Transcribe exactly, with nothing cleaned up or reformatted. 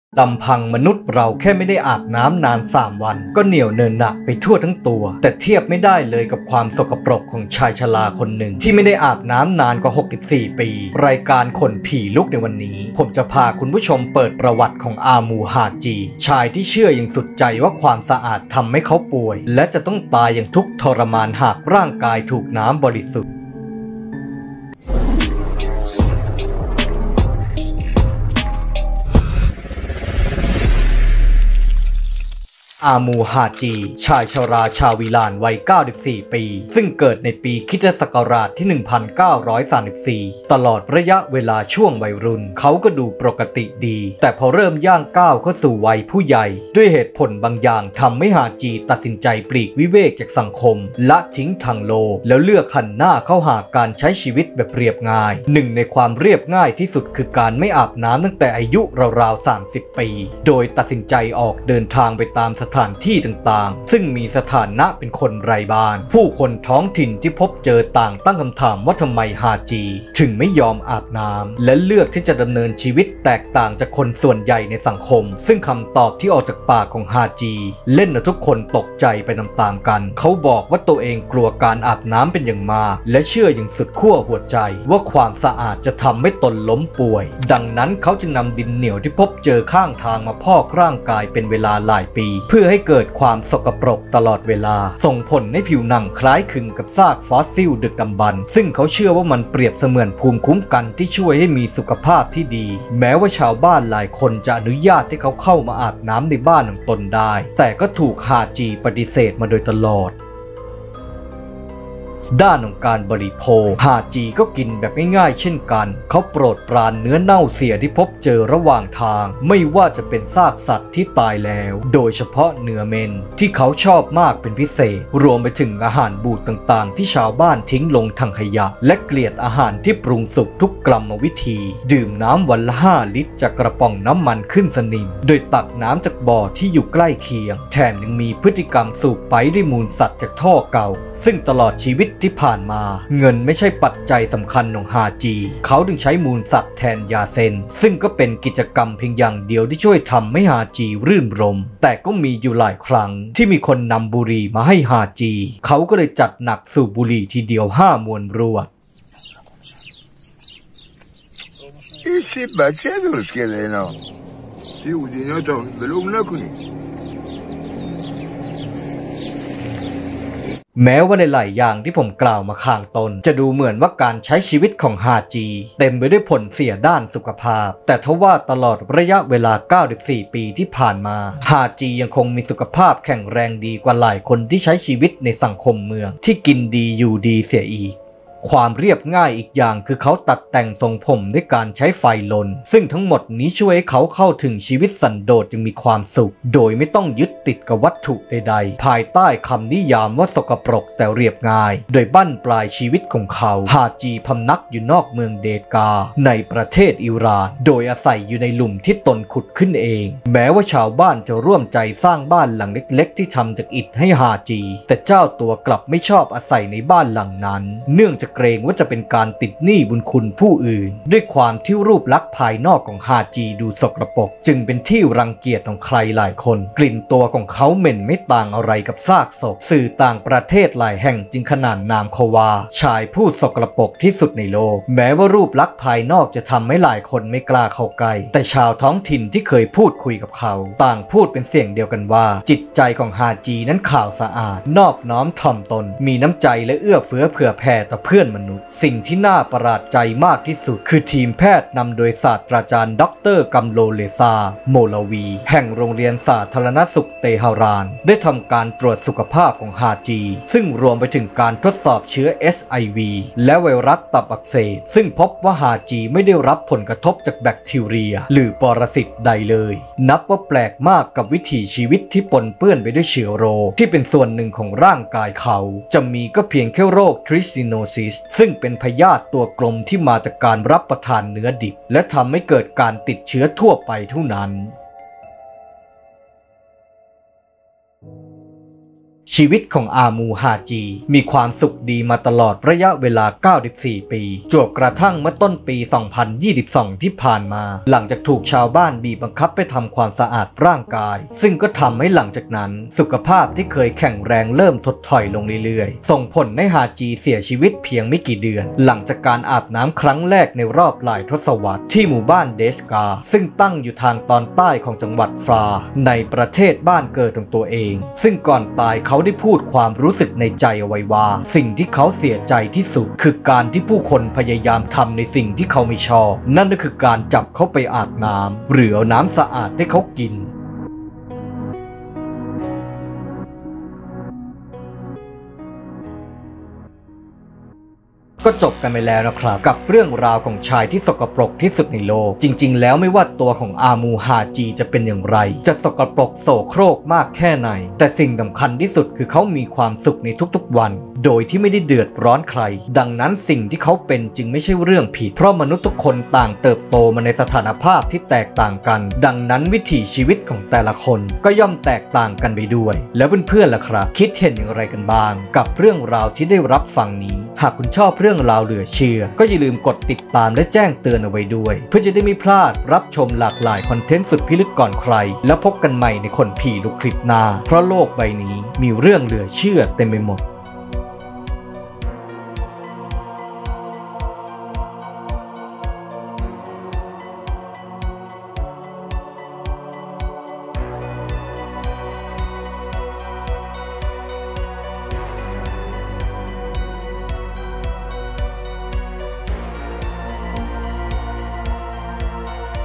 ลำพังมนุษย์เราแค่ไม่ได้อาบน้ำนานสามวันก็เหนียวเนินหนักไปทั่วทั้งตัวแต่เทียบไม่ได้เลยกับความสกปรกของชายชราคนหนึ่งที่ไม่ได้อาบน้ำนานกว่าหกสิบสี่ปีรายการขนผีลุกในวันนี้ผมจะพาคุณผู้ชมเปิดประวัติของอามูฮาจีชายที่เชื่ออย่างสุดใจว่าความสะอาดทำให้เขาป่วยและจะต้องตายอย่างทุกข์ทรมานหากร่างกายถูกน้ำบริสุทธิ์อามูฮาจีชายชราชาวอิหร่านวัยเก้าสิบสี่ปีซึ่งเกิดในปีคริสตศักราชที่หนึ่งพันเก้าร้อยสามสิบสี่ตลอดระยะเวลาช่วงวัยรุ่นเขาก็ดูปกติดีแต่พอเริ่มย่างก้าวเข้าสู่วัยผู้ใหญ่ด้วยเหตุผลบางอย่างทำให้ฮาจีตัดสินใจปลีกวิเวกจากสังคมละทิ้งทางโลแล้วเลือกหันหน้าเข้าหาการใช้ชีวิตแบบเรียบง่ายหนึ่งในความเรียบง่ายที่สุดคือการไม่อาบน้ำตั้งแต่อายุราวๆสามสิบปีโดยตัดสินใจออกเดินทางไปตามสถานที่ต่างๆซึ่งมีสถานะเป็นคนไร้บ้านผู้คนท้องถิ่นที่พบเจอต่างตั้งคำถามว่าทำไมฮาจีถึงไม่ยอมอาบน้ำและเลือกที่จะดำเนินชีวิตแตกต่างจากคนส่วนใหญ่ในสังคมซึ่งคำตอบที่ออกจากปากของฮาจีเล่นให้ทุกคนตกใจไปตามๆกันเขาบอกว่าตัวเองกลัวการอาบน้ำเป็นอย่างมากและเชื่ออย่างสุดขั้วหัวใจว่าความสะอาดจะทำให้ตนล้มป่วยดังนั้นเขาจึงนำดินเหนียวที่พบเจอข้างทางมาพอกร่างกายเป็นเวลาหลายปีเพื่อให้เกิดความสกปรกตลอดเวลาส่งผลให้ผิวหนังคล้ายคลึงกับซากฟอสซิลดึกดำบรรพ์ซึ่งเขาเชื่อว่ามันเปรียบเสมือนภูมิคุ้มกันที่ช่วยให้มีสุขภาพที่ดีแม้ว่าชาวบ้านหลายคนจะอนุญาตให้เขาเข้ามาอาบน้ำในบ้านของตนได้แต่ก็ถูกฮาจีปฏิเสธมาโดยตลอดด้านของการบริโภคฮาจีก็กินแบบง่ายๆเช่นกันเขาโปรดปรานเนื้อเน่าเสียที่พบเจอระหว่างทางไม่ว่าจะเป็นซากสัตว์ที่ตายแล้วโดยเฉพาะเนื้อเมนที่เขาชอบมากเป็นพิเศษรวมไปถึงอาหารบูดต่างๆที่ชาวบ้านทิ้งลงถังขยะและเกลียดอาหารที่ปรุงสุกทุกกรรมวิธีดื่มน้ำวันละห้าลิตรจากกระป๋องน้ำมันขึ้นสนิมโดยตักน้ำจากบ่อที่อยู่ใกล้เคียงแถมยังมีพฤติกรรมสูบไปด้วยมูลสัตว์จากท่อเก่าซึ่งตลอดชีวิตที่ผ่านมาเงินไม่ใช่ปัจจัยสำคัญของฮาจีเขาจึงใช้มูลสัตว์แทนยาเซนซึ่งก็เป็นกิจกรรมเพียงอย่างเดียวที่ช่วยทำให้ฮาจีรื่นรมแต่ก็มีอยู่หลายครั้งที่มีคนนำบุหรี่มาให้ฮาจีเขาก็เลยจัดหนักสูบบุหรี่ทีเดียวห้ามวนรวด Esse bachelor que ele não. Se o dinheiro tá belum nak ni. แม้ว่าในหลายอย่างที่ผมกล่าวมาข้างต้นจะดูเหมือนว่าการใช้ชีวิตของฮาจีเต็มไปด้วยผลเสียด้านสุขภาพแต่ทว่าตลอดระยะเวลาเก้าสิบสี่ปีที่ผ่านมาฮาจียังคงมีสุขภาพแข็งแรงดีกว่าหลายคนที่ใช้ชีวิตในสังคมเมืองที่กินดีอยู่ดีเสียอีกความเรียบง่ายอีกอย่างคือเขาตัดแต่งทรงผมด้วยการใช้ไฟลนซึ่งทั้งหมดนี้ช่วยให้เขาเข้าถึงชีวิตสันโดษยังมีความสุขโดยไม่ต้องยึดติดกับวัตถุใดๆภายใต้คำนิยามว่าสกปรกแต่เรียบง่ายโดยบั้นปลายชีวิตของเขาฮาจีพำนักอยู่นอกเมืองเดกาในประเทศอิหร่านโดยอาศัยอยู่ในหลุมที่ตนขุดขึ้นเองแม้ว่าชาวบ้านจะร่วมใจสร้างบ้านหลังเล็กๆที่ทำจากอิฐให้ฮาจีแต่เจ้าตัวกลับไม่ชอบอาศัยในบ้านหลังนั้นเนื่องจากเกรงว่าจะเป็นการติดหนี้บุญคุณผู้อื่นด้วยความที่รูปลักษณ์ภายนอกของฮาจีดูสกปรกจึงเป็นที่รังเกียจของใครหลายคนกลิ่นตัวของเขาเหม็นไม่ต่างอะไรกับซากศพสื่อต่างประเทศหลายแห่งจึงขนานนามเขาว่าชายผู้สกปรกที่สุดในโลกแม้ว่ารูปลักษณ์ภายนอกจะทำให้หลายคนไม่กล้าเข้าใกล้แต่ชาวท้องถิ่นที่เคยพูดคุยกับเขาต่างพูดเป็นเสียงเดียวกันว่าจิตใจของฮาจีนั้นขาวสะอาดนอบน้อมถ่อมตนมีน้ำใจและเอื้อเฟื้อเผื่อแผ่ต่อเพื่อนมนุษย์สิ่งที่น่าประหลาดใจมากที่สุดคือทีมแพทย์นำโดยศาสตราจารย์ด็อกเตอร์กัมโลเลซาโมลาวีแห่งโรงเรียนสาธารณสุขเตหะรานได้ทำการตรวจสุขภาพของฮาจีซึ่งรวมไปถึงการทดสอบเชื้อ เอช ไอ วี และไวรัสตับอักเสบซึ่งพบว่าฮาจีไม่ได้รับผลกระทบจากแบคทีเรียหรือปรสิตใดเลยนับว่าแปลกมากกับวิถีชีวิตที่ปนเปื้อนไปด้วยเชื้อโรคที่เป็นส่วนหนึ่งของร่างกายเขาจะมีก็เพียงแค่โรคทริซิโนซิสซึ่งเป็นพยาธิตัวกลมที่มาจากการรับประทานเนื้อดิบและทำให้เกิดการติดเชื้อทั่วไปเท่านั้น ชชีวิตของอามูฮาจีมีความสุขดีมาตลอดระยะเวลาเก้าสิบสี่ปีจวบกระทั่งเมื่อต้นปีสองพันยี่สิบสองที่ผ่านมาหลังจากถูกชาวบ้านบีบบังคับไปทำความสะอาดร่างกายซึ่งก็ทำให้หลังจากนั้นสุขภาพที่เคยแข็งแรงเริ่มถดถอยลงเรื่อยๆส่งผลให้ฮาจีเสียชีวิตเพียงไม่กี่เดือนหลังจากการอาบน้ำครั้งแรกในรอบหลายทศวรรษที่หมู่บ้านเดสกาซึ่งตั้งอยู่ทางตอนใต้ของจังหวัดฟราในประเทศบ้านเกิดของตัวเองซึ่งก่อนตายเขาได้พูดความรู้สึกในใจเอาไว้ว่าสิ่งที่เขาเสียใจที่สุดคือการที่ผู้คนพยายามทำในสิ่งที่เขาไม่ชอบนั่นก็คือการจับเขาไปอาบน้ำหรือเอาน้ำสะอาดให้เขากินก็จบกันไปแล้วนะครับกับเรื่องราวของชายที่สกปรกที่สุดในโลกจริงๆแล้วไม่ว่าตัวของอามูฮาจีจะเป็นอย่างไรจะสกปรกโสโครกมากแค่ไหนแต่สิ่งสำคัญที่สุดคือเขามีความสุขในทุกๆวันโดยที่ไม่ได้เดือดร้อนใครดังนั้นสิ่งที่เขาเป็นจึงไม่ใช่เรื่องผิดเพราะมนุษย์ทุกคนต่างเติบโตมาในสถานภาพที่แตกต่างกันดังนั้นวิถีชีวิตของแต่ละคนก็ย่อมแตกต่างกันไปด้วยแล้วเพื่อนๆล่ะครับคิดเห็นอย่างไรกันบ้างกับเรื่องราวที่ได้รับฟังนี้หากคุณชอบเรื่องราวเหลือเชื่อก็อย่าลืมกดติดตามและแจ้งเตือนเอาไว้ด้วยเพื่อจะได้ไม่พลาดรับชมหลากหลายคอนเทนต์สุดพิลึกก่อนใครแล้วพบกันใหม่ในคนผีลุกคลิปหน้าเพราะโลกใบนี้มีเรื่องเหลือเชื่อเต็มไปหมด